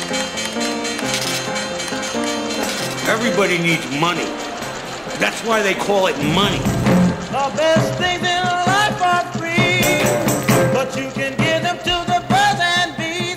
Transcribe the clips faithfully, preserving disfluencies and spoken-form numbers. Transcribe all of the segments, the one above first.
Everybody needs money. That's why they call it money. The best things in life are free, but you can give them to the birds and bees.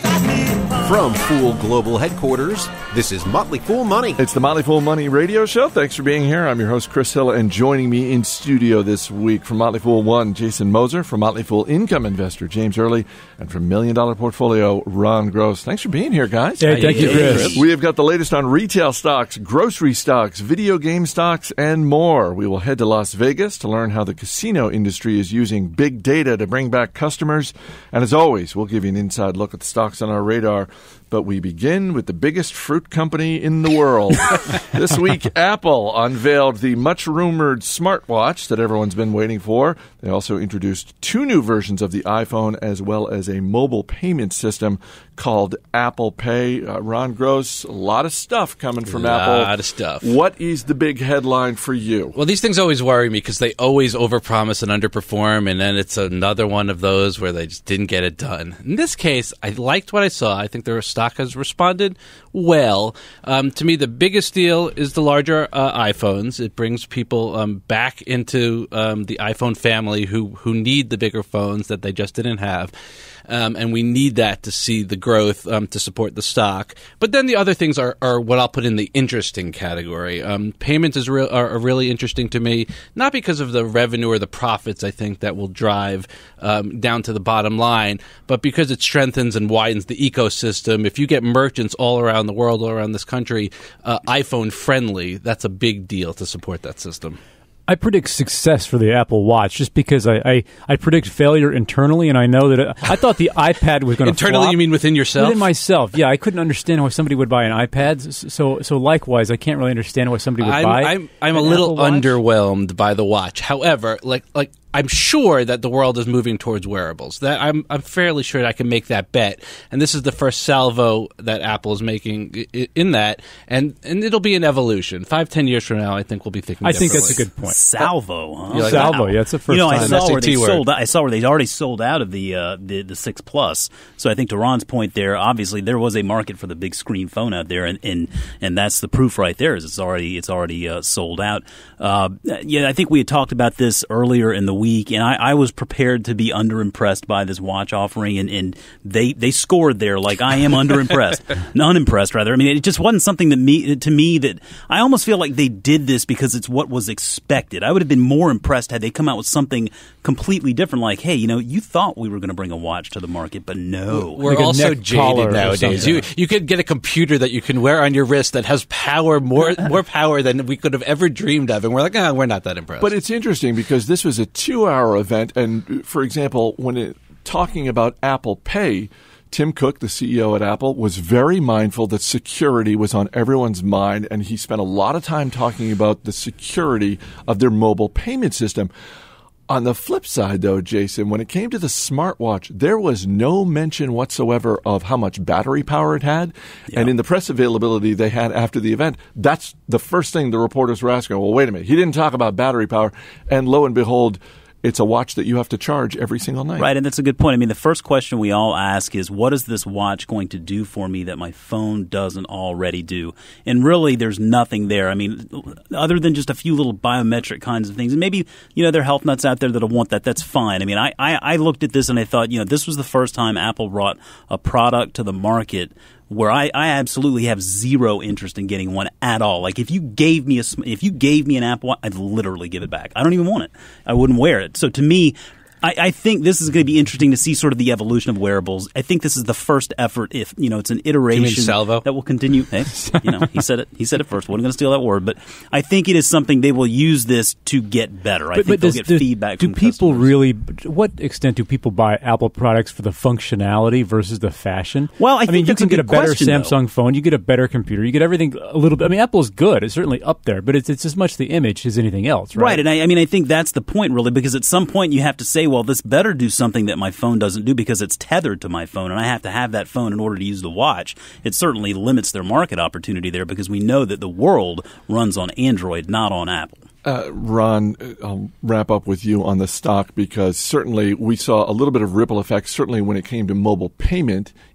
I From Fool Global Headquarters, this is Motley Fool Money. It's the Motley Fool Money radio show. Thanks for being here. I'm your host, Chris Hill, and joining me in studio this week from Motley Fool One, Jason Moser, from Motley Fool Income Investor, James Early, and from Million Dollar Portfolio, Ron Gross. Thanks for being here, guys. Hey, thank you, Chris. We have got the latest on retail stocks, grocery stocks, video game stocks, and more. We will head to Las Vegas to learn how the casino industry is using big data to bring back customers. And as always, we'll give you an inside look at the stocks on our radar. But we begin with the biggest fruit company in the world. This week, Apple unveiled the much-rumored smartwatch that everyone's been waiting for. They also introduced two new versions of the iPhone as well as a mobile payment system called Apple Pay. Uh, Ron Gross, a lot of stuff coming from Apple. A lot of stuff. What is the big headline for you? Well, these things always worry me because they always overpromise and underperform, and then it's another one of those where they just didn't get it done. In this case, I liked what I saw. I think their stock has responded well. Um, to me, the biggest deal is the larger uh, iPhones. It brings people um, back into um, the iPhone family who, who need the bigger phones that they just didn't have. Um, and we need that to see the growth um, to support the stock. But then the other things are, are what I'll put in the interesting category. Um, payments is real, are, are really interesting to me, not because of the revenue or the profits I think that will drive um, down to the bottom line, but because it strengthens and widens the ecosystem. If you get merchants all around the world, all around this country, uh, iPhone friendly, that's a big deal to support that system. I predict success for the Apple Watch just because I, I, I predict failure internally, and I know that it, I thought the iPad was going to Internally, flop. you mean within yourself? Within myself, yeah. I couldn't understand why somebody would buy an iPad. So so likewise, I can't really understand why somebody would I'm, buy I'm, I'm a an little Apple Watch. underwhelmed by the watch. However, like like I'm sure that the world is moving towards wearables. That I'm I'm fairly sure I can make that bet. And this is the first salvo that Apple is making in that, and and it'll be an evolution. Five, ten years from now, I think we'll be thinking. I think that's a good point. Salvo, huh? Like salvo, yeah, it's the first you know, time. I saw where they word. sold. I saw where they already sold out of the uh, the the six plus. So I think to Ron's point there, obviously there was a market for the big screen phone out there, and and, and that's the proof right there. Is it's already it's already uh, sold out. Uh, yeah, I think we had talked about this earlier in the week, and I, I was prepared to be underimpressed by this watch offering, and, and they they scored there. Like I am underimpressed, unimpressed rather. I mean, it just wasn't something that me to me that I almost feel like they did this because it's what was expected. I would have been more impressed had they come out with something completely different, like, hey, you know, you thought we were going to bring a watch to the market, but no. We're Like a also neck collar jaded or nowadays. something. You you could get a computer that you can wear on your wrist that has power more more power than we could have ever dreamed of, and we're like, ah, we're not that impressed. But it's interesting because this was a two-hour event, and for example, when it, talking about Apple Pay, Tim Cook, the C E O at Apple, was very mindful that security was on everyone's mind, and he spent a lot of time talking about the security of their mobile payment system. On the flip side, though, Jason, when it came to the smartwatch, there was no mention whatsoever of how much battery power it had. Yeah. And in the press availability they had after the event, that's the first thing the reporters were asking. Well, wait a minute. He didn't talk about battery power. And lo and behold, it's a watch that you have to charge every single night. Right, and that's a good point. I mean, the first question we all ask is, what is this watch going to do for me that my phone doesn't already do? And really, there's nothing there. I mean, other than just a few little biometric kinds of things. And maybe, you know, there are health nuts out there that'll want that. That's fine. I mean, I, I, I looked at this and I thought, you know, this was the first time Apple brought a product to the market where I, I absolutely have zero interest in getting one at all. Like if you gave me a if you gave me an Apple Watch, I'd literally give it back. I don't even want it. I wouldn't wear it. So to me, I, I think this is going to be interesting to see sort of the evolution of wearables. I think this is the first effort. If you know, it's an iteration you mean salvo? that will continue. Hey, you know, he said it. He said it first. Wasn't going to steal that word, but I think it is something they will use this to get better. I but, think but they'll does, get do, feedback. Do from people customers. really? What extent do people buy Apple products for the functionality versus the fashion? Well, I, think mean, you that's can a get a good better question, Samsung though. phone, you get a better computer, you get everything a little bit. I mean, Apple's good; it's certainly up there, but it's it's as much the image as anything else, right? Right, and I, I mean, I think that's the point, really, because at some point you have to say, well, this better do something that my phone doesn't do because it's tethered to my phone, and I have to have that phone in order to use the watch. It certainly limits their market opportunity there because we know that the world runs on Android, not on Apple. Uh, Ron, I'll wrap up with you on the stock because certainly we saw a little bit of ripple effect, certainly when it came to mobile payment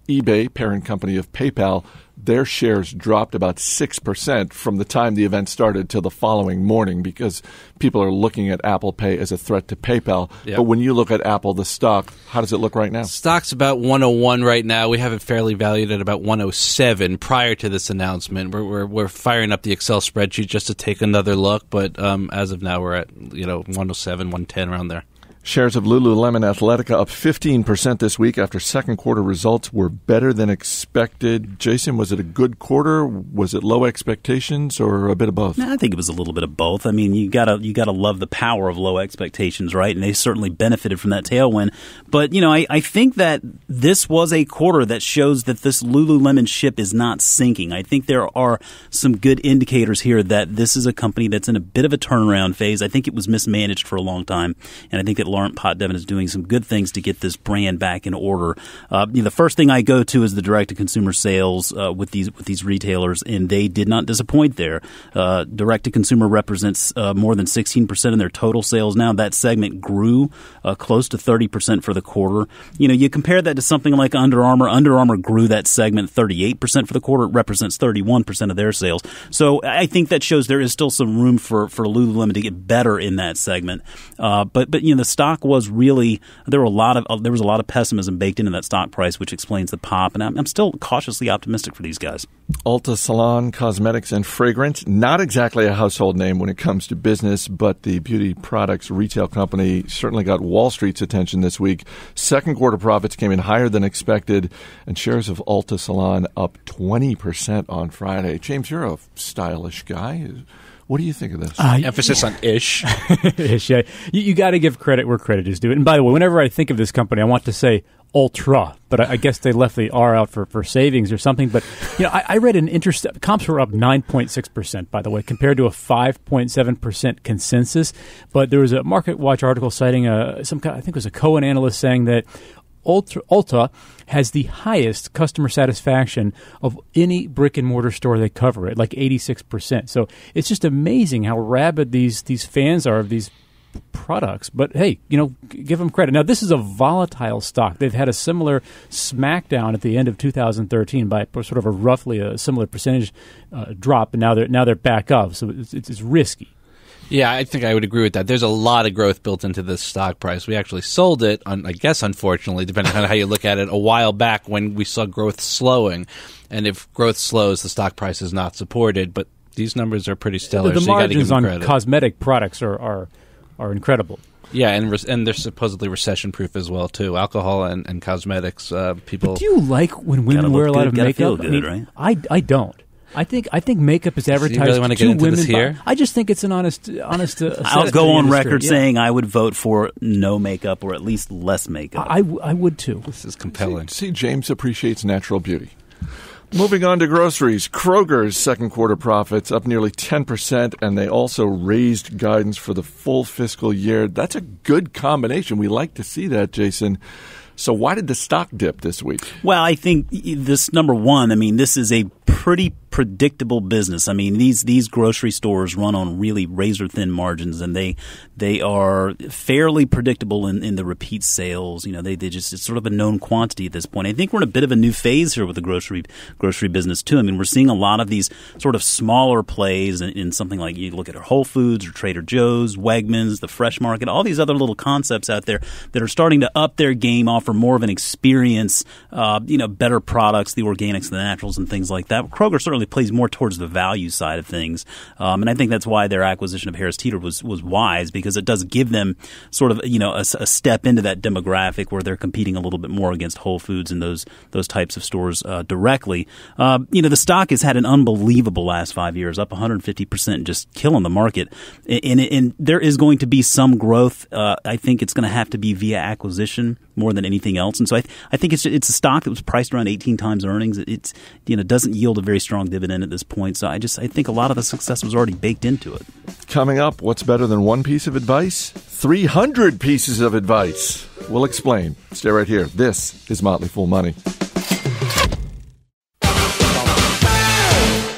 eBay, parent company of PayPal, their shares dropped about six percent from the time the event started till the following morning because people are looking at Apple Pay as a threat to PayPal. Yep. But when you look at Apple, the stock, how does it look right now? Stock's about one oh one right now. We have it fairly valued at about one oh seven prior to this announcement. We're we're, we're firing up the Excel spreadsheet just to take another look, but um, as of now, we're at you know one oh seven, one ten around there. Shares of Lululemon Athletica up fifteen percent this week after second quarter results were better than expected. Jason, was it a good quarter? Was it low expectations or a bit of both? I think it was a little bit of both. I mean, you gotta you gotta love the power of low expectations, right? And they certainly benefited from that tailwind. But you know, I, I think that this was a quarter that shows that this Lululemon ship is not sinking. I think there are some good indicators here that this is a company that's in a bit of a turnaround phase. I think it was mismanaged for a long time, and I think that Laurent Potdevin is doing some good things to get this brand back in order. Uh, you know, the first thing I go to is the direct-to-consumer sales uh, with these with these retailers, and they did not disappoint there. Uh, direct-to-consumer represents uh, more than sixteen percent of their total sales now. That segment grew uh, close to thirty percent for the quarter. You know, you compare that to something like Under Armour. Under Armour grew that segment thirty-eight percent for the quarter. It represents thirty-one percent of their sales. So I think that shows there is still some room for, for Lululemon to get better in that segment. Uh, but, but you know, the stock was really there were a lot of there was a lot of pessimism baked into that stock price, which explains the pop. And I'm, I'm still cautiously optimistic for these guys. Ulta Salon Cosmetics and Fragrance, not exactly a household name when it comes to business, but the beauty products retail company certainly got Wall Street's attention this week. Second quarter profits came in higher than expected, and shares of Ulta Salon up twenty percent on Friday. James, you're a stylish guy. What do you think of this? Uh, Emphasis on ish. ish, yeah. You, you got to give credit where credit is due. And by the way, whenever I think of this company, I want to say ultra, but I, I guess they left the R out for, for savings or something. But you know, I, I read an interesting comps were up nine point six percent, by the way, compared to a five point seven percent consensus. But there was a Market Watch article citing a some kind, I think it was a Cohen analyst saying that Ultra, Ulta has the highest customer satisfaction of any brick-and-mortar store they cover, at like eighty-six percent. So it's just amazing how rabid these these fans are of these products. But, hey, you know, give them credit. Now, this is a volatile stock. They've had a similar smackdown at the end of two thousand thirteen by sort of a roughly a similar percentage uh, drop, and now they're, now they're back up. So it's, it's, it's risky. Yeah, I think I would agree with that. There's a lot of growth built into this stock price. We actually sold it, on, I guess, unfortunately, depending on how you look at it, a while back when we saw growth slowing. And if growth slows, the stock price is not supported. But these numbers are pretty stellar. The, the so you margins on credit. cosmetic products are are, are incredible. Yeah, and re- and they're supposedly recession-proof as well, too. Alcohol and, and cosmetics, uh, people... But do you like when women wear a lot good, of gotta makeup? Feel good, I mean, right? I, I don't. I think I think makeup is advertised so you really want to, to get into women. This here? By, I just think it's an honest, honest. Uh, I'll go on industry. record yeah. saying I would vote for no makeup or at least less makeup. I, I would too. This is compelling. See, see, James appreciates natural beauty. Moving on to groceries, Kroger's second quarter profits up nearly ten percent, and they also raised guidance for the full fiscal year. That's a good combination. We like to see that, Jason. So why did the stock dip this week? Well, I think this, number one, I mean, this is a pretty predictable business. I mean, these these grocery stores run on really razor-thin margins, and they they are fairly predictable in, in the repeat sales. You know, they, they just it's sort of a known quantity at this point. I think we're in a bit of a new phase here with the grocery grocery business, too. I mean, we're seeing a lot of these sort of smaller plays in, in something like you look at Whole Foods or Trader Joe's, Wegmans, the Fresh Market, all these other little concepts out there that are starting to up their game, offer more of an experience, uh, you know, better products, the organics, the naturals, and things like that. Kroger certainly plays more towards the value side of things, um, and I think that's why their acquisition of Harris Teeter was was wise, because it does give them sort of, you know, a, a step into that demographic where they're competing a little bit more against Whole Foods and those those types of stores uh, directly. Uh, you know, the stock has had an unbelievable last five years, up one hundred fifty percent, just killing the market, and, and, and there is going to be some growth. Uh, I think it's going to have to be via acquisition more than anything else, and so I, th- I think it's it's a stock that was priced around eighteen times earnings. It's, you know, doesn't yield a very strong dividend at this point, so I just I think a lot of the success was already baked into it. Coming up, what's better than one piece of advice? three hundred pieces of advice. We'll explain. Stay right here. This is Motley Fool Money.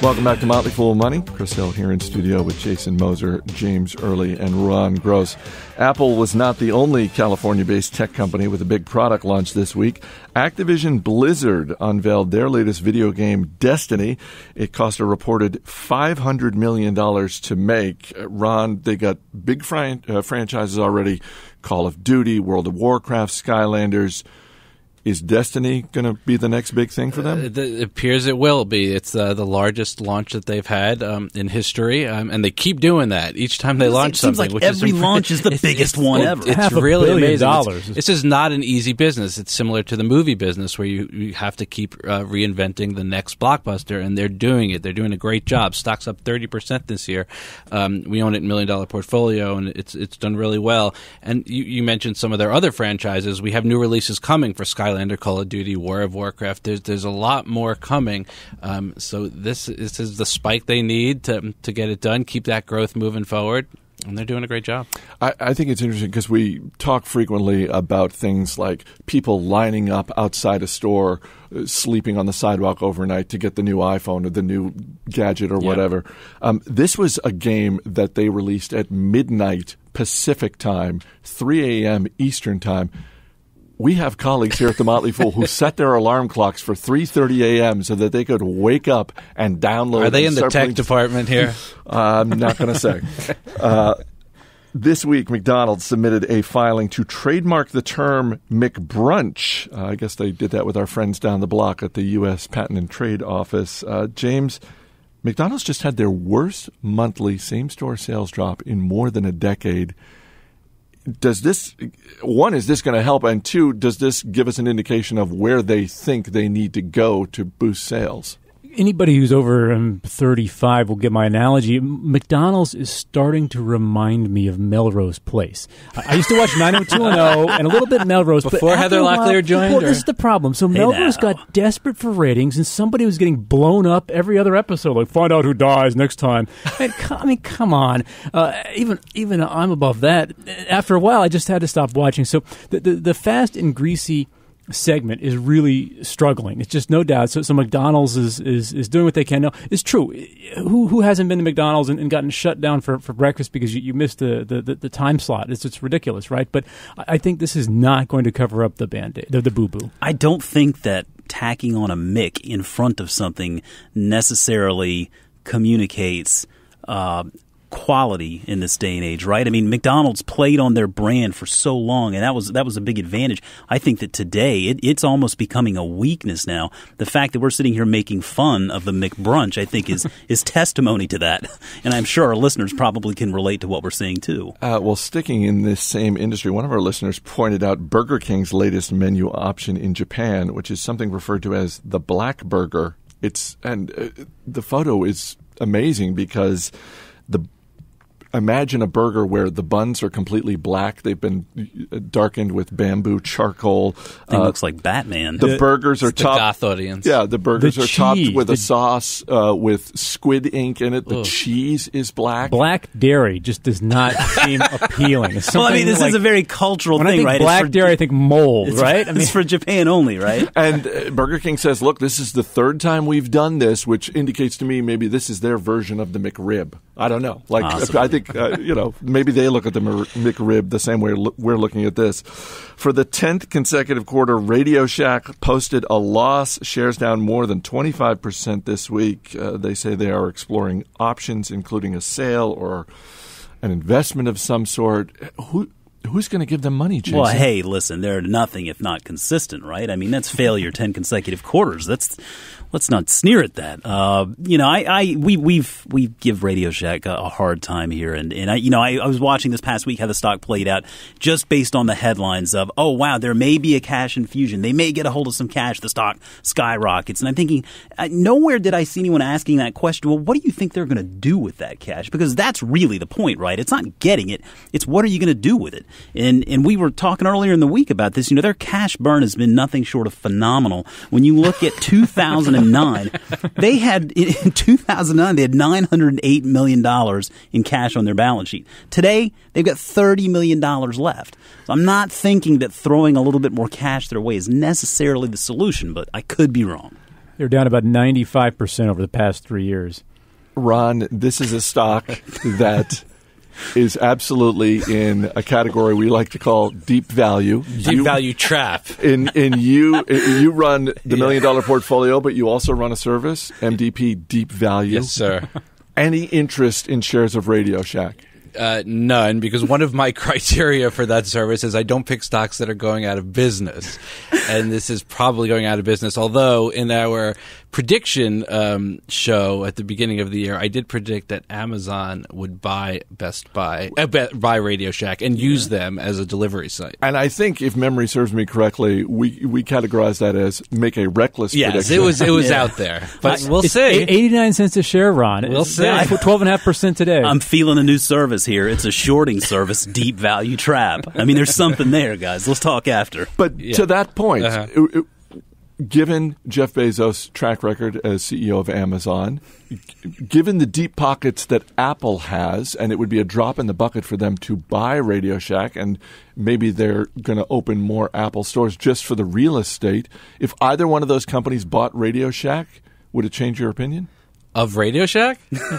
Welcome back to Motley Fool Money. Chris Hill here in studio with Jason Moser, James Early, and Ron Gross. Apple was not the only California-based tech company with a big product launch this week. Activision Blizzard unveiled their latest video game, Destiny. It cost a reported five hundred million dollars to make. Ron, they got big fran- uh, franchises already, Call of Duty, World of Warcraft, Skylanders. Is Destiny going to be the next big thing for them? Uh, it appears it will be. It's uh, the largest launch that they've had um, in history, um, and they keep doing that each time they it launch seems something. like Which every is imp- launch is the it's, biggest it's, one it, ever. It's Half a really billion amazing. dollars. It's, this is not an easy business. It's similar to the movie business where you, you have to keep uh, reinventing the next blockbuster, and they're doing it. They're doing a great job. Stock's up thirty percent this year. Um, we own it in a million dollar portfolio, and it's it's done really well. And you, you mentioned some of their other franchises. We have new releases coming for Skylander, Call of Duty, War of Warcraft. There's there's a lot more coming, um, so this this is the spike they need to to get it done, keep that growth moving forward, and they're doing a great job. I, I think it's interesting because we talk frequently about things like people lining up outside a store, uh, sleeping on the sidewalk overnight to get the new iPhone or the new gadget or Yeah. whatever. Um, this was a game that they released at midnight Pacific time, three a.m. Eastern time. We have colleagues here at the Motley Fool who set their alarm clocks for three thirty a.m. so that they could wake up and download. Are they and in the start tech playing- department here? I'm not going to say. Uh, this week, McDonald's submitted a filing to trademark the term McBrunch. Uh, I guess they did that with our friends down the block at the U S Patent and Trade Office. Uh, James, McDonald's just had their worst monthly same-store sales drop in more than a decade. Does this, one, is this going to help? And two, does this give us an indication of where they think they need to go to boost sales? Anybody who's over um, thirty-five will get my analogy. McDonald's is starting to remind me of Melrose Place. I, I used to watch nine oh two one oh and a little bit Melrose. Before but Heather after a while- Locklear joined, Well, or- this is the problem. So Hey Melrose now. got desperate for ratings, and somebody was getting blown up every other episode. Like, find out who dies next time. And, co- I mean, come on. Uh, even even I'm above that. After a while, I just had to stop watching. So the the, the fast and greasy segment is really struggling. It's just no doubt. So, so McDonald's is, is, is doing what they can. Now, it's true. Who who hasn't been to McDonald's and, and gotten shut down for, for breakfast because you, you missed the, the, the, the time slot? It's it's ridiculous, right? But I think this is not going to cover up the Band-Aid, the, the boo-boo. I don't think that tacking on a Mick in front of something necessarily communicates uh, quality in this day and age, right? I mean, McDonald's played on their brand for so long, and that was that was a big advantage. I think that today it, it's almost becoming a weakness now. The fact that we're sitting here making fun of the McBrunch, I think, is is testimony to that. And I'm sure our listeners probably can relate to what we're saying too. Uh, well, sticking in this same industry, one of our listeners pointed out Burger King's latest menu option in Japan, which is something referred to as the Black Burger. It's and uh, the photo is amazing because the imagine a burger where the buns are completely black. They've been darkened with bamboo charcoal. Thing uh, looks like Batman. The, the burgers are the topped. goth audience. Yeah, the burgers The are topped cheese, with the- a sauce uh, with squid ink in it. The Ugh. cheese is black. Black dairy just does not seem appealing. It's Well, I mean, something this like- is a very cultural when thing, I think right? It's black for- dairy, I think mold, it's, right? I mean, it's for Japan only, right? And uh, Burger King says, look, this is the third time we've done this, which indicates to me maybe this is their version of the McRib. I don't know. Like, Possibly. I think, uh, you know, maybe they look at the Mer- McRib the same way lo- we're looking at this. For the tenth consecutive quarter, Radio Shack posted a loss, shares down more than twenty-five percent this week. Uh, they say they are exploring options, including a sale or an investment of some sort. Who Who's going to give them money, Jason? Well, hey, listen, they're nothing if not consistent, right? I mean, that's failure ten consecutive quarters. That's let's not sneer at that. Uh, you know, I, I we we've we give Radio Shack a, a hard time here, and and I you know I, I was watching this past week how the stock played out just based on the headlines of, oh wow, there may be a cash infusion, they may get a hold of some cash, the stock skyrockets, and I'm thinking, uh, nowhere did I see anyone asking that question. Well, what do you think they're going to do with that cash? Because that's really the point, right? It's not getting it; it's what are you going to do with it? And and we were talking earlier in the week about this. You know, their cash burn has been nothing short of phenomenal. When you look at two thousand nine, they had in two thousand nine they had nine hundred eight million dollars in cash on their balance sheet. Today they've got thirty million dollars left. So I'm not thinking that throwing a little bit more cash their way is necessarily the solution, but I could be wrong. They're down about ninety-five percent over the past three years. Ron, this is a stock that is absolutely in a category we like to call deep value. Deep you, value trap. In in you you run the million dollar portfolio, but you also run a service, M D P Deep Value. Yes, sir. Any interest in shares of Radio Shack? Uh, none, because one of my criteria for that service is I don't pick stocks that are going out of business. And this is probably going out of business, although in our prediction um, show at the beginning of the year, I did predict that Amazon would buy Best Buy, uh, buy Radio Shack and use them as a delivery site. And I think, if memory serves me correctly, we we categorize that as make a reckless yes, prediction. it was it was Yeah. out there, but I- we'll it's see. a- eighty-nine cents a share, Ron. We'll It's- see. yeah, twelve point five percent today. I'm feeling a new service here. It's a shorting service, Deep Value Trap. I mean, there's something there, guys. Let's talk after. But Yeah. to that point, Uh-huh. it- it- given Jeff Bezos' track record as C E O of Amazon, g- given the deep pockets that Apple has, and it would be a drop in the bucket for them to buy Radio Shack, and maybe they're going to open more Apple stores just for the real estate. If either one of those companies bought Radio Shack, would it change your opinion? Of Radio Shack?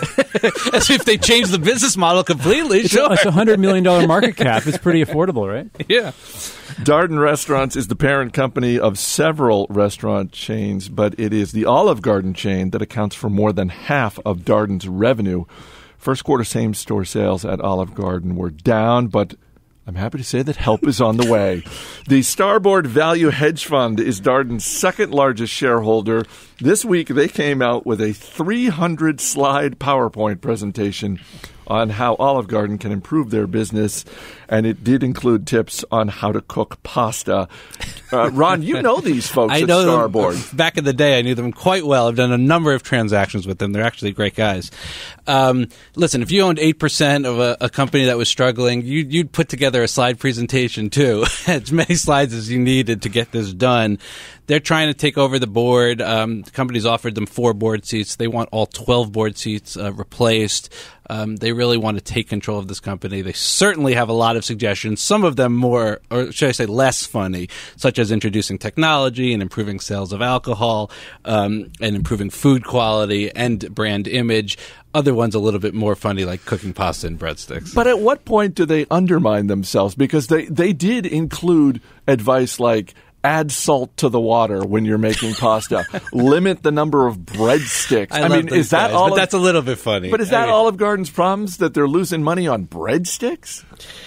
As if they changed the business model completely. it's, Sure. a, it's a one hundred million dollars market cap. It's pretty affordable, right? Yeah. Darden Restaurants is the parent company of several restaurant chains, but it is the Olive Garden chain that accounts for more than half of Darden's revenue. First quarter same-store sales at Olive Garden were down, but I'm happy to say that help is on the way. The Starboard Value Hedge Fund is Darden's second largest shareholder. This week, they came out with a three hundred slide PowerPoint presentation on how Olive Garden can improve their business, and it did include tips on how to cook pasta. Uh, Ron, you know these folks I at know Starboard. them. Back in the day, I knew them quite well. I've done a number of transactions with them. They're actually great guys. Um, listen, if you owned eight percent of a, a company that was struggling, you, you'd put together a slide presentation, too. As many slides as you needed to get this done. They're trying to take over the board. Um, the company's offered them four board seats. They want all twelve board seats uh, replaced. Um, they really want to take control of this company. They certainly have a lot of suggestions, some of them more, or should I say less funny, such as introducing technology and improving sales of alcohol um, and improving food quality and brand image. Other ones a little bit more funny, like cooking pasta and breadsticks. But at what point do they undermine themselves? Because they, they did include advice like add salt to the water when you're making pasta, limit the number of breadsticks. I, I, love mean, those is that guys, all? But of, that's a little bit funny. But is that I mean, Olive Garden's problems that they're losing money on breadsticks?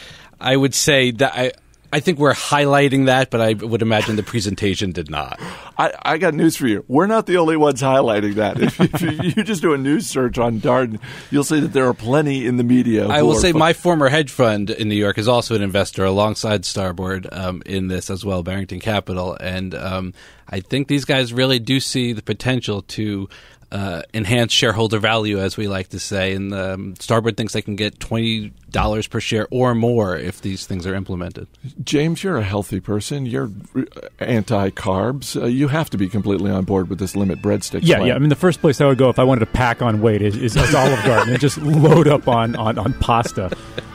I would say that I. I think we're highlighting that, but I would imagine the presentation did not. I, I got news for you. We're not the only ones highlighting that. If, if you just do a news search on Darden, you'll see that there are plenty in the media. I who will are say fo- my former hedge fund in New York is also an investor alongside Starboard um, in this as well, Barrington Capital. And um, I think these guys really do see the potential to uh, enhance shareholder value, as we like to say. And um, Starboard thinks they can get twenty dollars per share or more if these things are implemented. James, you're a healthy person. You're anti-carbs. Uh, you have to be completely on board with this limit breadsticks. Yeah, plan. yeah. I mean, the first place I would go if I wanted to pack on weight is, is, is Olive Garden and just load up on, on, on pasta.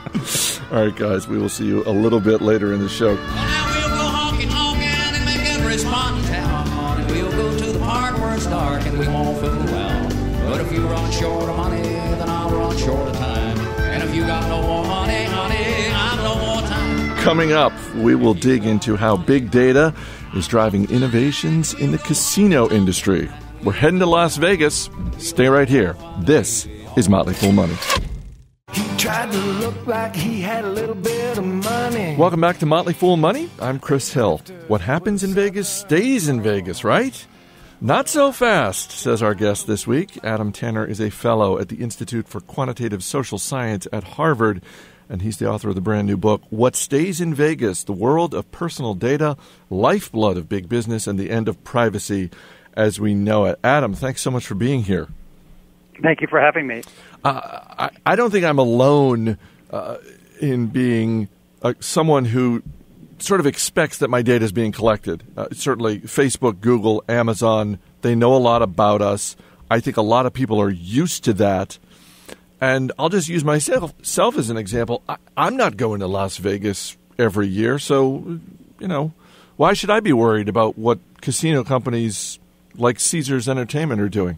All right, guys, we will see you a little bit later in the show. Well, now we'll go honky tonkin' and make every spot in town. And we'll go to the park where it's dark and we won't fool around. But if you run short of money, then I'll run short of time. And if you got no more money, honey, I've no more time. Coming up, we will dig into how big data is driving innovations in the casino industry. We're heading to Las Vegas. Stay right here. This is Motley Fool Money. He tried to look like he had a little bit of money. Welcome back to Motley Fool Money. I'm Chris Hill. What happens in Vegas stays in Vegas, right? Not so fast, says our guest this week. Adam Tanner is a fellow at the Institute for Quantitative Social Science at Harvard, and he's the author of the brand new book, What Stays in Vegas, The World of Personal Data, Lifeblood of Big Business, and the End of Privacy as We Know It. Adam, thanks so much for being here. Thank you for having me. Uh, I, I don't think I'm alone uh, in being uh, someone who sort of expects that my data is being collected. Uh, certainly Facebook, Google, Amazon, they know a lot about us. I think a lot of people are used to that. And I'll just use myself self as an example. I, I'm not going to Las Vegas every year, so, you know, why should I be worried about what casino companies like Caesars Entertainment are doing?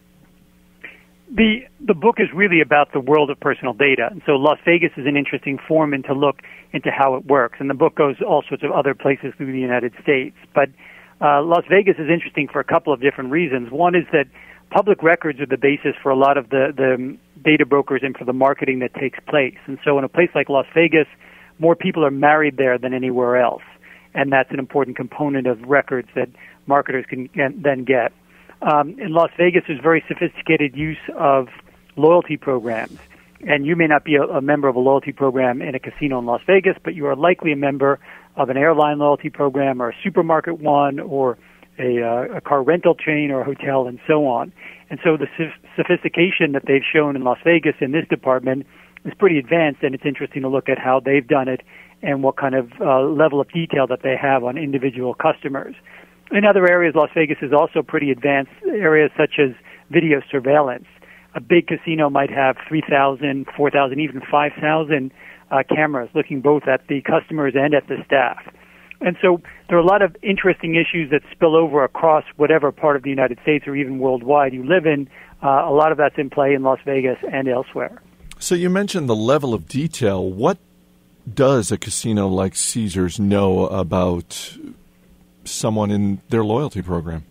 The the book is really about the world of personal data, and so Las Vegas is an interesting forum to look into how it works. And the book goes all sorts of other places through the United States, but uh, Las Vegas is interesting for a couple of different reasons. One is that public records are the basis for a lot of the the data brokers and for the marketing that takes place. And so, in a place like Las Vegas, more people are married there than anywhere else, and that's an important component of records that marketers can get, then get. Um, in Las Vegas, there's very sophisticated use of loyalty programs. And you may not be a, a member of a loyalty program in a casino in Las Vegas, but you are likely a member of an airline loyalty program or a supermarket one or a, uh, a car rental chain or a hotel and so on. And so the so- sophistication that they've shown in Las Vegas in this department is pretty advanced, and it's interesting to look at how they've done it and what kind of uh, level of detail that they have on individual customers. In other areas, Las Vegas is also pretty advanced, areas such as video surveillance. A big casino might have three thousand, four thousand, even five thousand uh, cameras looking both at the customers and at the staff. And so there are a lot of interesting issues that spill over across whatever part of the United States or even worldwide you live in. Uh, a lot of that's in play in Las Vegas and elsewhere. So you mentioned the level of detail. What does a casino like Caesars know about someone in their loyalty program?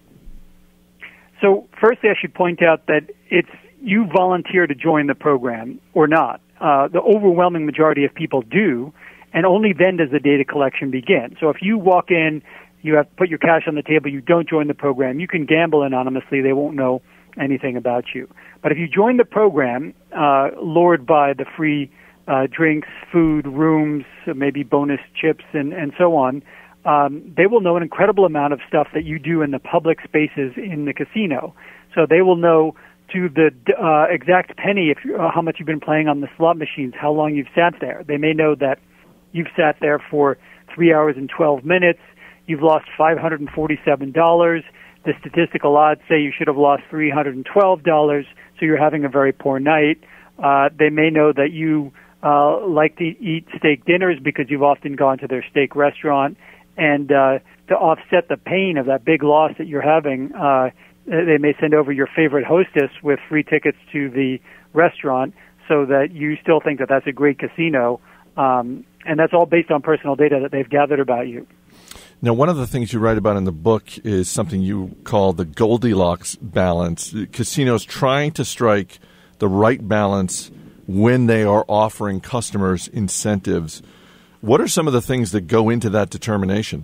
So firstly, I should point out that it's you volunteer to join the program or not. Uh, the overwhelming majority of people do, and only then does the data collection begin. So if you walk in, you have put your cash on the table, you don't join the program, you can gamble anonymously, they won't know anything about you. But if you join the program, uh, lured by the free uh, drinks, food, rooms, maybe bonus chips, and, and so on, um, they will know an incredible amount of stuff that you do in the public spaces in the casino. So they will know to the uh, exact penny if uh, how much you've been playing on the slot machines, how long you've sat there. They may know that you've sat there for three hours and twelve minutes, you've lost five hundred forty-seven dollars. The statistical odds say you should have lost three hundred twelve dollars, so you're having a very poor night. Uh, they may know that you uh, like to eat steak dinners because you've often gone to their steak restaurant. And uh, to offset the pain of that big loss that you're having, uh, they may send over your favorite hostess with free tickets to the restaurant so that you still think that that's a great casino. Um, and that's all based on personal data that they've gathered about you. Now, one of the things you write about in the book is something you call the Goldilocks balance. Casinos trying to strike the right balance when they are offering customers incentives. What are some of the things that go into that determination?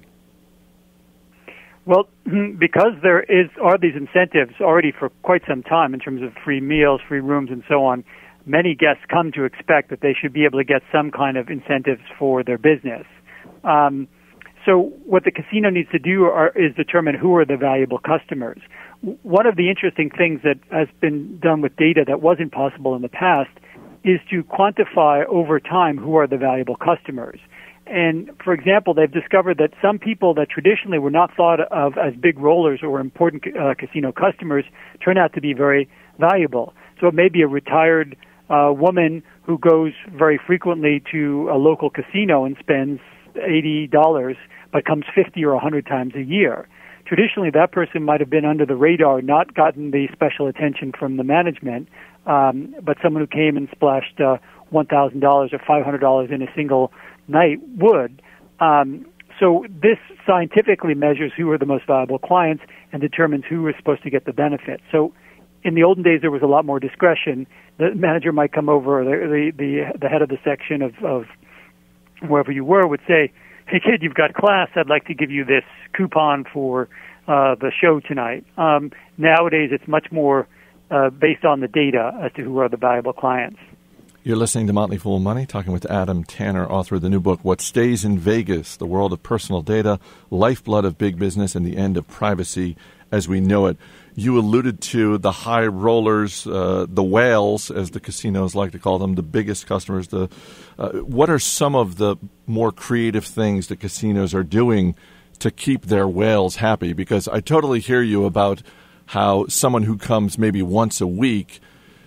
Well, because there is are these incentives already for quite some time in terms of free meals, free rooms, and so on, many guests come to expect that they should be able to get some kind of incentives for their business. Um, so what the casino needs to do are, is determine who are the valuable customers. One of the interesting things that has been done with data that wasn't possible in the past is to quantify over time who are the valuable customers. And, for example, they've discovered that some people that traditionally were not thought of as big rollers or important uh, casino customers turn out to be very valuable. So it may be a retired uh, woman who goes very frequently to a local casino and spends eighty dollars but comes fifty or one hundred times a year. Traditionally, that person might have been under the radar, not gotten the special attention from the management, um, but someone who came and splashed uh, one thousand dollars or five hundred dollars in a single night would. Um, so this scientifically measures who are the most valuable clients and determines who is supposed to get the benefit. So in the olden days, there was a lot more discretion. The manager might come over, or the the, the head of the section of, of wherever you were would say, "Hey kid, you've got class. I'd like to give you this coupon for uh, the show tonight." Um, nowadays, it's much more uh, based on the data as to who are the valuable clients. You're listening to Motley Fool Money, talking with Adam Tanner, author of the new book, What Stays in Vegas, The World of Personal Data, Lifeblood of Big Business, and the End of Privacy as We Know It. You alluded to the high rollers, uh, the whales, as the casinos like to call them, the biggest customers. The uh, what are some of the more creative things that casinos are doing to keep their whales happy? Because I totally hear you about how someone who comes maybe once a week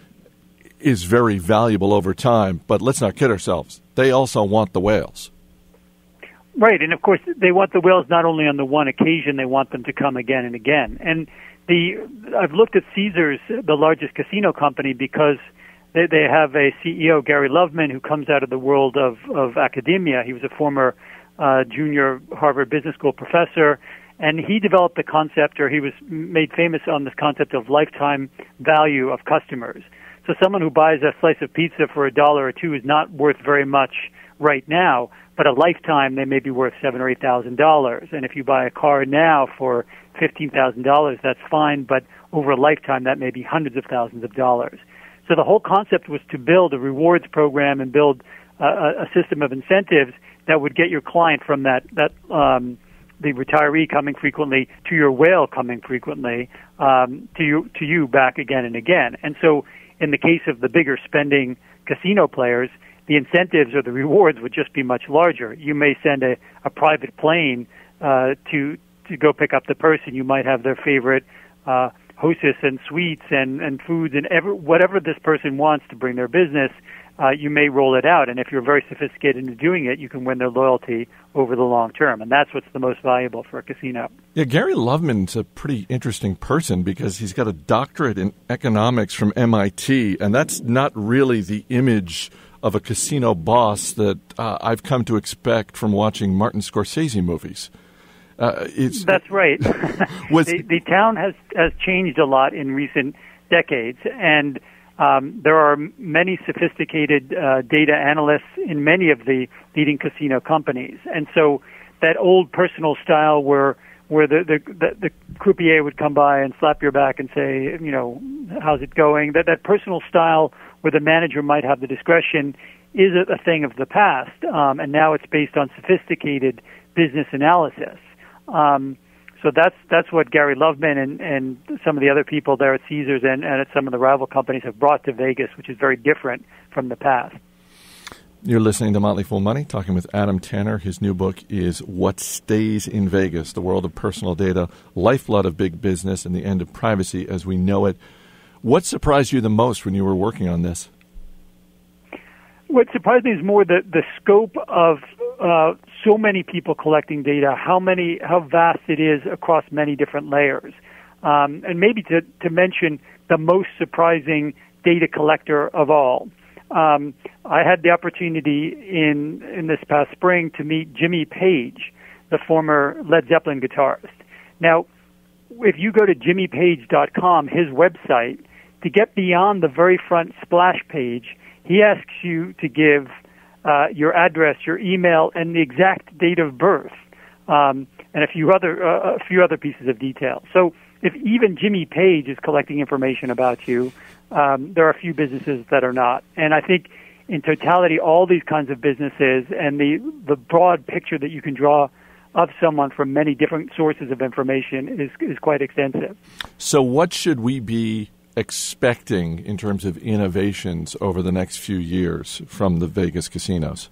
is very valuable over time, but let's not kid ourselves. They also want the whales. Right, and of course they want the whales not only on the one occasion, they want them to come again and again. And the I've looked at Caesars, the largest casino company, because they, they have a C E O, Gary Loveman, who comes out of the world of, of academia. He was a former uh, junior Harvard Business School professor, and he developed the concept, or he was made famous on this concept of lifetime value of customers. So someone who buys a slice of pizza for a dollar or two is not worth very much right now, but a lifetime they may be worth seven or eight thousand dollars. And if you buy a car now for fifteen thousand dollars, that's fine, but over a lifetime that may be hundreds of thousands of dollars. So the whole concept was to build a rewards program and build a, a system of incentives that would get your client from that that um, the retiree coming frequently to your whale coming frequently um, to you to you back again and again. And so in the case of the bigger spending casino players, the incentives or the rewards would just be much larger. You may send a, a private plane uh, to to go pick up the person. You might have their favorite uh, hostess and sweets and, and foods and ever, whatever this person wants to bring their business. Uh, you may roll it out, and if you're very sophisticated in doing it, you can win their loyalty over the long term, and that's what's the most valuable for a casino. Yeah, Gary Loveman's a pretty interesting person because he's got a doctorate in economics from M I T, and that's not really the image of a casino boss that uh, I've come to expect from watching Martin Scorsese movies. Uh, it's, that's right. was, the, the town has, has changed a lot in recent decades, and Um, there are many sophisticated uh, data analysts in many of the leading casino companies, and so that old personal style where where the the, the, the croupier would come by and slap your back and say, you know, how's it going? That that personal style where the manager might have the discretion is a, a thing of the past, um, and now it's based on sophisticated business analysis. Um, So that's that's what Gary Loveman and, and some of the other people there at Caesars and, and at some of the rival companies have brought to Vegas, which is very different from the past. You're listening to Motley Fool Money, talking with Adam Tanner. His new book is What Stays in Vegas, The World of Personal Data, Lifeblood of Big Business, and the End of Privacy as We Know It. What surprised you the most when you were working on this? What surprised me is more the, the scope of uh, so many people collecting data, how many, how vast it is across many different layers. Um, and maybe to, to mention the most surprising data collector of all. Um, I had the opportunity in, in this past spring to meet Jimmy Page, the former Led Zeppelin guitarist. Now, if you go to jimmy page dot com, his website, to get beyond the very front splash page, he asks you to give uh, your address, your email, and the exact date of birth, um, and a few other uh, a few other pieces of detail. So, if even Jimmy Page is collecting information about you, um, there are a few businesses that are not. And I think, in totality, all these kinds of businesses and the the broad picture that you can draw of someone from many different sources of information is is quite extensive. So, what should we be expecting in terms of innovations over the next few years from the Vegas casinos?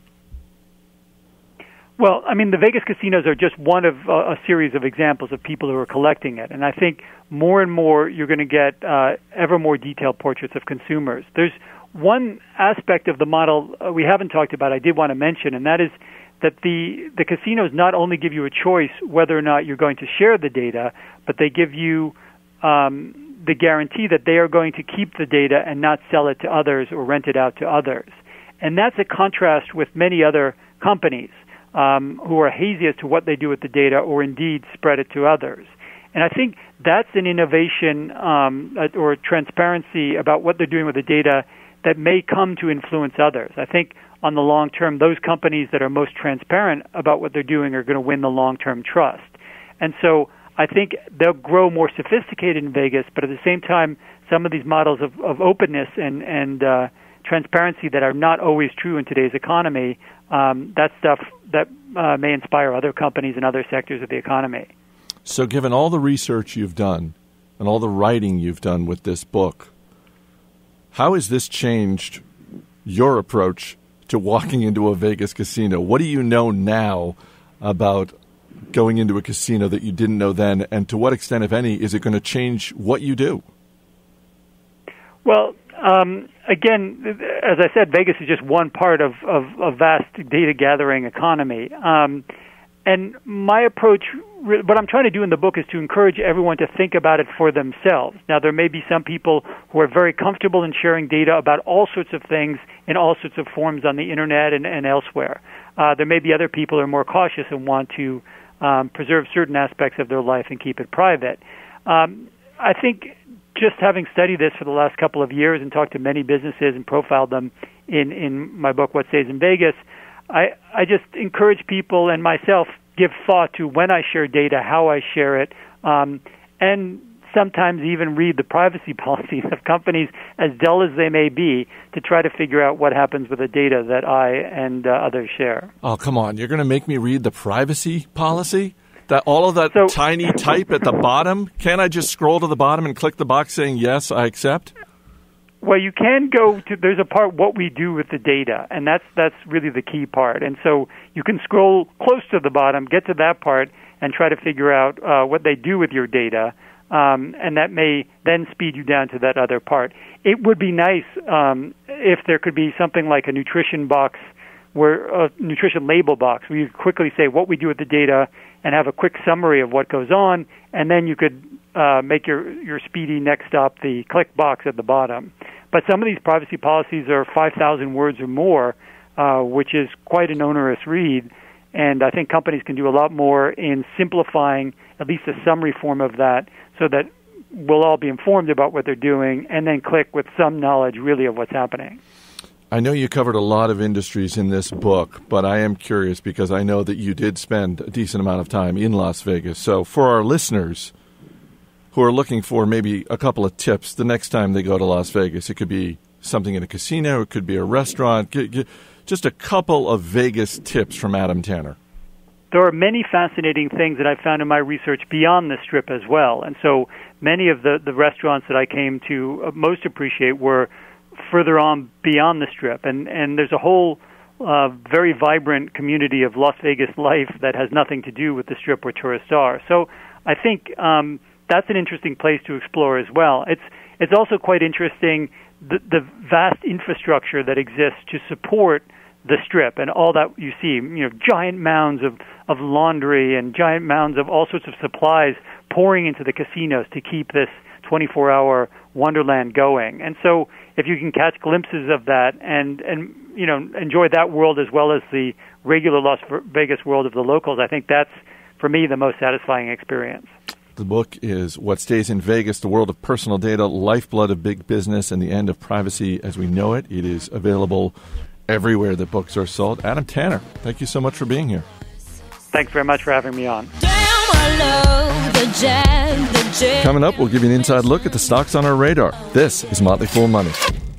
Well, I mean, the Vegas casinos are just one of uh, a series of examples of people who are collecting it. And I think more and more you're going to get uh, ever more detailed portraits of consumers. There's one aspect of the model uh, we haven't talked about I did want to mention, and that is that the, the casinos not only give you a choice whether or not you're going to share the data, but they give you um, the guarantee that they are going to keep the data and not sell it to others or rent it out to others. And that's a contrast with many other companies um, who are hazy as to what they do with the data or indeed spread it to others. And I think that's an innovation um, or transparency about what they're doing with the data that may come to influence others. I think on the long term, those companies that are most transparent about what they're doing are going to win the long-term trust. And so I think they'll grow more sophisticated in Vegas, but at the same time, some of these models of, of openness and, and uh, transparency that are not always true in today's economy, um, that's stuff that uh, may inspire other companies and other sectors of the economy. So given all the research you've done and all the writing you've done with this book, how has this changed your approach to walking into a Vegas casino? What do you know now about going into a casino that you didn't know then, and to what extent, if any, is it going to change what you do? Well, um, again, as I said, Vegas is just one part of, of a vast data-gathering economy. Um, and my approach re- what I'm trying to do in the book is to encourage everyone to think about it for themselves. Now, there may be some people who are very comfortable in sharing data about all sorts of things in all sorts of forms on the internet and, and elsewhere. Uh, there may be other people who are more cautious and want to um, preserve certain aspects of their life and keep it private. Um, I think just having studied this for the last couple of years and talked to many businesses and profiled them in, in my book, What Stays in Vegas, I, I just encourage people and myself give thought to when I share data, how I share it, um, and sometimes even read the privacy policies of companies, as dull as they may be, to try to figure out what happens with the data that I and uh, others share. Oh, come on. You're going to make me read the privacy policy? That all of that so, tiny type at the bottom? Can't I just scroll to the bottom and click the box saying, yes, I accept? Well, you can go to, there's a part, what we do with the data, and that's that's really the key part. And so you can scroll close to the bottom, get to that part, and try to figure out uh, what they do with your data, um, and that may then speed you down to that other part. It would be nice um, if there could be something like a nutrition box, where a nutrition label box, where you could quickly say what we do with the data and have a quick summary of what goes on, and then you could uh, make your, your speedy next stop the click box at the bottom. But some of these privacy policies are five thousand words or more, uh, which is quite an onerous read. And I think companies can do a lot more in simplifying at least a summary form of that so that we'll all be informed about what they're doing and then click with some knowledge really of what's happening. I know you covered a lot of industries in this book, but I am curious because I know that you did spend a decent amount of time in Las Vegas. So for our listeners who are looking for maybe a couple of tips the next time they go to Las Vegas, it could be something in a casino, it could be a restaurant, get, get, just a couple of Vegas tips from Adam Tanner. There are many fascinating things that I found in my research beyond the Strip as well. And so many of the, the restaurants that I came to most appreciate were further on beyond the Strip. And, and there's a whole uh, very vibrant community of Las Vegas life that has nothing to do with the Strip where tourists are. So I think um, that's an interesting place to explore as well. It's it's also quite interesting the, the vast infrastructure that exists to support the Strip and all that you see, you know, giant mounds of, of laundry and giant mounds of all sorts of supplies pouring into the casinos to keep this twenty-four hour wonderland going. And so if you can catch glimpses of that and, and you know, enjoy that world as well as the regular Las Vegas world of the locals, I think that's, for me, the most satisfying experience. The book is What Stays in Vegas, The World of Personal Data, Lifeblood of Big Business, and the End of Privacy as We Know It. It is available everywhere that books are sold. Adam Tanner, thank you so much for being here. Thanks very much for having me on. Coming up, we'll give you an inside look at the stocks on our radar. This is Motley Fool Money.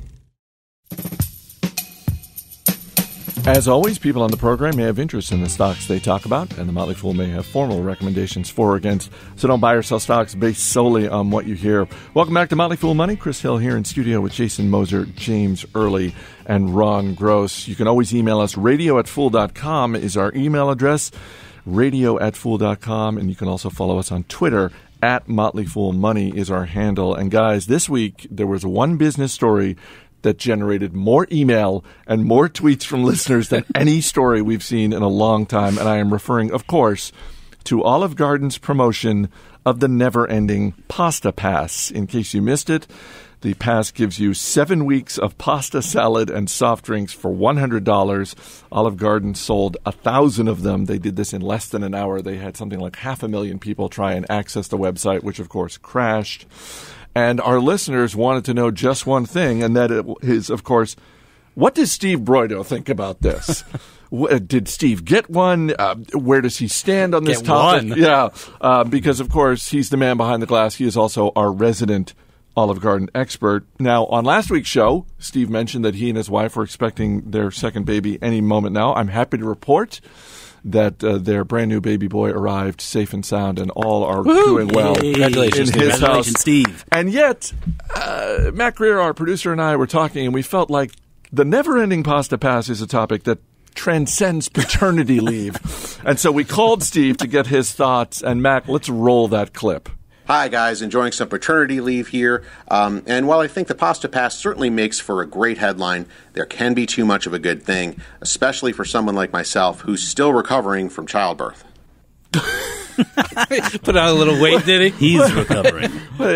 As always, people on the program may have interest in the stocks they talk about, and the Motley Fool may have formal recommendations for or against, so don't buy or sell stocks based solely on what you hear. Welcome back to Motley Fool Money. Chris Hill here in studio with Jason Moser, James Early, and Ron Gross. You can always email us. radio at fool dot com is our email address, radio at fool dot com, and you can also follow us on Twitter. At Motley Fool Money is our handle. And guys, this week there was one business story that generated more email and more tweets from listeners than any story we've seen in a long time. And I am referring, of course, to Olive Garden's promotion of the never-ending Pasta Pass. In case you missed it, the pass gives you seven weeks of pasta, salad, and soft drinks for one hundred dollars. Olive Garden sold one thousand of them. They did this in less than an hour. They had something like half a million people try and access the website, which, of course, crashed. And our listeners wanted to know just one thing, and that is, of course, what does Steve Broido think about this? Did Steve get one? Uh, where does he stand on this get topic? One. Yeah, uh, because, of course, he's the man behind the glass. He is also our resident Olive Garden expert. Now, on last week's show, Steve mentioned that he and his wife were expecting their second baby any moment now. I'm happy to report that uh, their brand new baby boy arrived safe and sound, and all are Woo! doing well Hey. Congratulations, in Steve. his Congratulations, house. Steve. And yet, uh, Matt Greer, our producer, and I were talking, and we felt like the never-ending Pasta Pass is a topic that transcends paternity leave. And so we called Steve to get his thoughts. And Mac, let's roll that clip. Hi, guys. Enjoying some paternity leave here. Um, and while I think the Pasta Pass certainly makes for a great headline, there can be too much of a good thing, especially for someone like myself who's still recovering from childbirth. Put on a little weight, did he? He's recovering.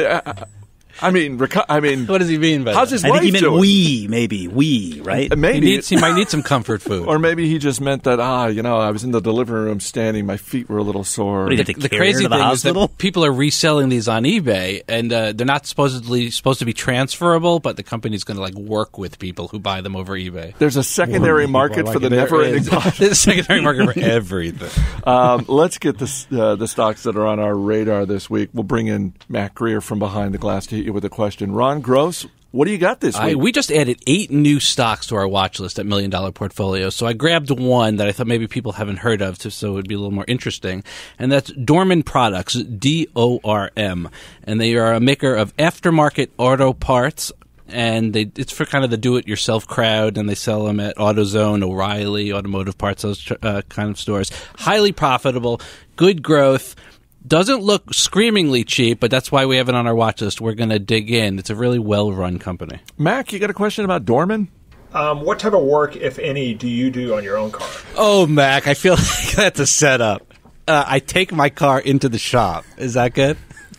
I mean, reco- I mean, what does he mean by how's that? his I wife think he meant doing? we, maybe we, right? Maybe He, needs, he might need some comfort food. Or maybe he just meant that, ah, you know, I was in the delivery room standing, my feet were a little sore. What, do you have to The carry her crazy to the thing hospital? is that people are reselling these on eBay, and uh, they're not supposedly supposed to be transferable, but the company's going to like work with people who buy them over eBay. There's a secondary market like for the it. never-ending pot. There's a secondary market for everything. um, let's get the, uh, the stocks that are on our radar this week. We'll bring in Matt Greer from behind the glass to hit you with a question. Ron Gross, what do you got this week? I, we just added eight new stocks to our watch list at Million Dollar Portfolio. So I grabbed one that I thought maybe people haven't heard of, so it would be a little more interesting. And that's Dorman Products, D O R M. And they are a maker of aftermarket auto parts. And they, it's for kind of the do-it-yourself crowd, and they sell them at AutoZone, O'Reilly, Automotive Parts, those uh, kind of stores. Highly profitable, good growth. Doesn't look screamingly cheap, but that's why we have it on our watch list. We're going to dig in. It's a really well-run company. Mac, you got a question about Dorman? Um, what type of work, if any, do you do on your own car? Oh, Mac, I feel like that's a setup. Uh, I take my car into the shop. Is that good?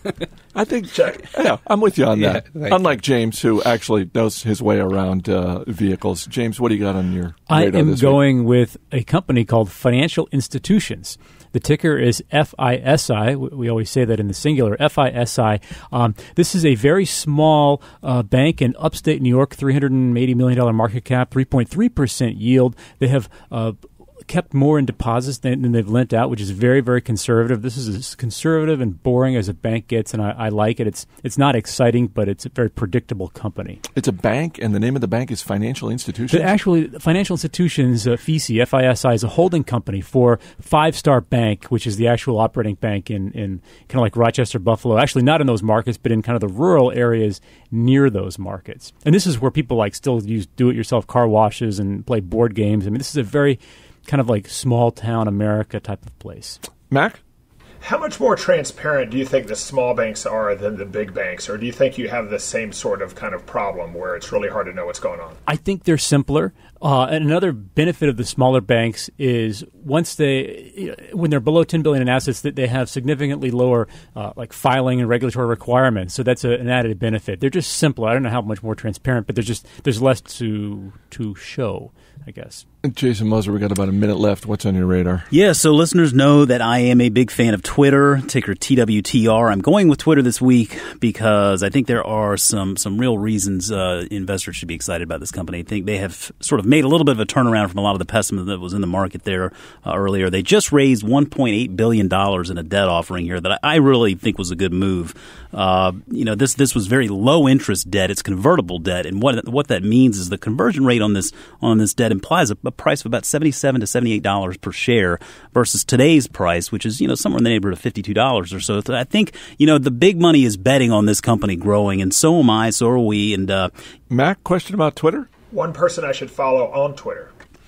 I think, yeah, I'm with you on Yeah, that. thank Unlike James, who actually knows his way around uh, vehicles. James, what do you got on your I radar am this going week? with a company called Financial Institutions. The ticker is F I S I. We always say that in the singular, F I S I. Um, this is a very small uh, bank in upstate New York, three hundred eighty million dollars market cap, three point three percent yield. They have uh, kept more in deposits than, than they've lent out, which is very, very conservative. This is as conservative and boring as a bank gets, and I, I like it. It's it's not exciting, but it's a very predictable company. It's a bank, and the name of the bank is Financial Institutions? But actually, Financial Institutions, uh, F I S I, F I S I, is a holding company for Five Star Bank, which is the actual operating bank in, in kind of like Rochester, Buffalo. Actually, not in those markets, but in kind of the rural areas near those markets. And this is where people like still use do-it-yourself car washes and play board games. I mean, this is a very kind of like small-town America type of place. Mac? How much more transparent do you think the small banks are than the big banks? Or do you think you have the same sort of kind of problem where it's really hard to know what's going on? I think they're simpler. Uh, and another benefit of the smaller banks is once they, when they're below ten billion dollars in assets, that they have significantly lower uh, like filing and regulatory requirements. So that's a, an added benefit. They're just simpler. I don't know how much more transparent, but there's just there's less to to show, I guess. Jason Moser, we got about a minute left. What's on your radar? Yeah, so listeners know that I am a big fan of Twitter, ticker T W T R. I'm going with Twitter this week because I think there are some some real reasons uh, investors should be excited about this company. I think they have sort of made a little bit of a turnaround from a lot of the pessimism that was in the market there uh, earlier. They just raised one point eight billion dollars in a debt offering here that I really think was a good move. Uh, you know, this this was very low interest debt. It's convertible debt, and what what that means is the conversion rate on this on this debt implies a, a price of about seventy-seven to seventy-eight dollars per share versus today's price, which is, you know, somewhere in the neighborhood of fifty-two dollars or so. So I think, you know, the big money is betting on this company growing, and so am I, so are we. And uh, Mac, question about Twitter? One person I should follow on Twitter.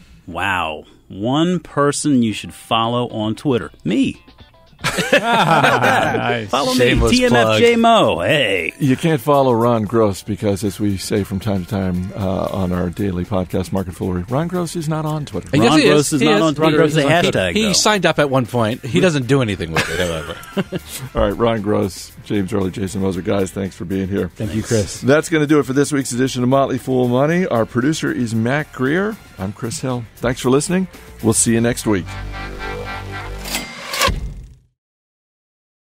Wow. One person you should follow on Twitter. Me. Nice. Follow Shameless me, T M F J plug. Mo. Hey. You can't follow Ron Gross because, as we say from time to time uh, on our daily podcast, Market Foolery, Ron Gross is not on Twitter. I guess Ron he Gross is He not on Twitter. Gross It's a is on hashtag, He though. signed up at one point. He doesn't do anything with it, however. All right, Ron Gross, James Early, Jason Moser. Guys, thanks for being here. Thank you, Chris. That's going to do it for this week's edition of Motley Fool Money. Our producer is Matt Greer. I'm Chris Hill. Thanks for listening. We'll see you next week.